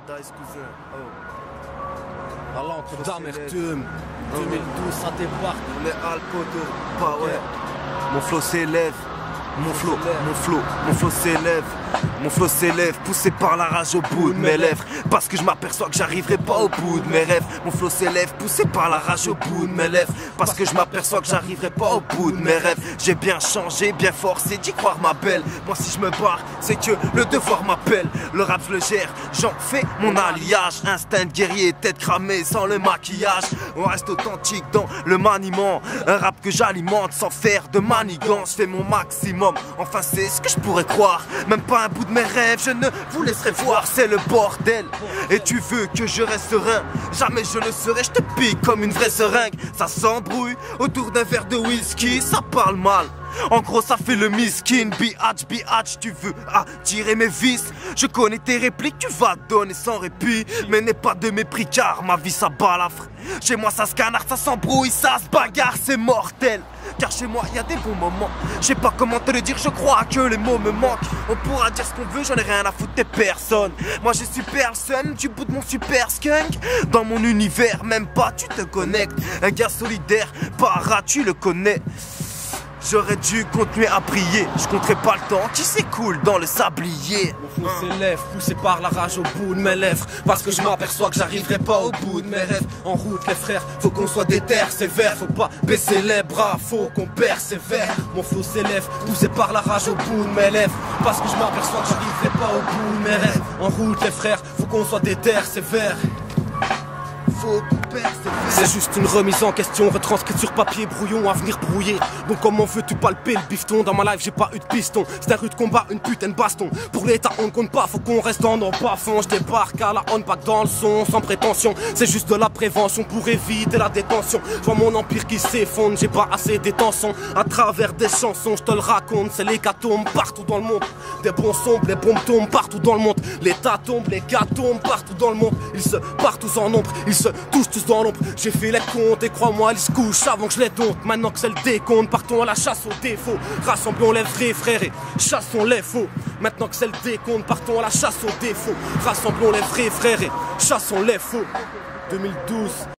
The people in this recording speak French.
Paradise, cousin. À l'encre d'amertume, 2012 ça débarque. On est Alpodo, pas ouais. Mon flow s'élève, mon flow s'élève. Mon flow s'élève, poussé par la rage au bout de mes lèvres. Parce que je m'aperçois que j'arriverai pas au bout de mes rêves. Mon flow s'élève, poussé par la rage au bout de mes lèvres. Parce que je m'aperçois que j'arriverai pas au bout de mes rêves. J'ai bien changé, bien forcé d'y croire ma belle. Moi si je me barre, c'est que le devoir m'appelle. Le rap je le gère, j'en fais mon alliage. Instinct de guerrier, tête cramée sans le maquillage. On reste authentique dans le maniement. Un rap que j'alimente sans faire de manigance. Je fais mon maximum, enfin c'est ce que je pourrais croire. Même pas un bout de mes rêves, je ne vous laisserai voir, c'est le bordel. Et tu veux que je reste serein, jamais je le serai, je te pique comme une vraie seringue. Ça s'embrouille autour d'un verre de whisky, ça parle mal. En gros ça fait le miskin, biatch, tu veux attirer mes vices. Je connais tes répliques, tu vas donner sans répit. Mais n'aie pas de mépris car ma vie ça balafre. Chez moi ça se canarde, ça s'embrouille, ça se bagarre, c'est mortel. Car chez moi y a des bons moments. Je sais pas comment te le dire, je crois que les mots me manquent. On pourra dire ce qu'on veut, j'en ai rien à foutre des personnes. Moi je suis personne, du bout de mon super skunk. Dans mon univers, même pas tu te connectes. Un gars solidaire, para, tu le connais. J'aurais dû continuer à prier, je compterai pas le temps qui s'écoule dans le sablier. Mon flow s'élève, poussé par la rage au bout de mes lèvres. Parce que je m'aperçois que j'arriverai pas au bout de mes rêves. En route les frères, faut qu'on soit déter, sévère. Faut pas baisser les bras, faut qu'on persévère. Mon flow s'élève, poussé par la rage au bout de mes lèvres. Parce que je m'aperçois que j'arriverai pas au bout de mes rêves. En route les frères, faut qu'on soit déter, sévère. C'est juste une remise en question, retranscrite sur papier, brouillon, avenir brouillé. Donc comment veux-tu palper le bifton? Dans ma life j'ai pas eu de piston. C'est un rude combat, une putain de baston. Pour l'état on ne compte pas, faut qu'on reste dans nos bas-fonds. Je débarque à la on-back dans le son, sans prétention. C'est juste de la prévention pour éviter la détention. Je vois mon empire qui s'effondre, j'ai pas assez d'étention. À travers des chansons, je te le raconte, c'est l'hécatombe partout dans le monde. Des bons sombres, les bombes tombent partout dans le monde. L'état tombe, les gars tombent partout dans le monde. Ils se partent tous en nombre, ils se touchent tous dans l'ombre. J'ai fait les comptes et crois-moi, ils se couchent avant que je les dompte. Maintenant que c'est le décompte, partons à la chasse aux défauts. Rassemblons les vrais frères et chassons les faux. Maintenant que c'est le décompte, partons à la chasse aux défauts. Rassemblons les vrais frères et chassons les faux. 2012,